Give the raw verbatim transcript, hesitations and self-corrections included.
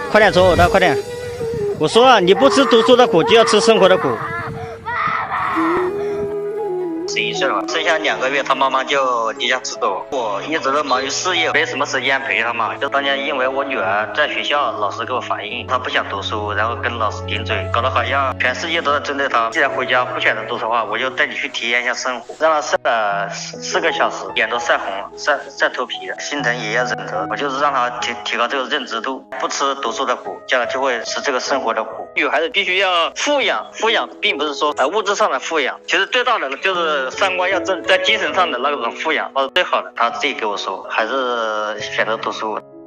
快点走的，快点！我说了，你不吃读书的苦，就要吃生活的苦。十一岁了，剩下两个月，他妈妈就离家出走。我一直都忙于事业，没什么时间陪他嘛。就当年因为我女儿在学校，老师给我反映她不想读书，然后跟老师顶嘴，搞得好像全世界都在针对她。既然回家不选择读书的话，我就带你去体验一下生活。让她晒了四个小时，脸都晒红了，晒晒头皮了，心疼也要忍着。我就是让她提提高这个认知度，不吃读书的苦，将来就会吃这个生活的苦。女孩子必须要富养，富养并不是说呃物质上的富养，其实最大的就是三观要正，在精神上的那种富养，那是最好的。他自己给我说，还是选择读书。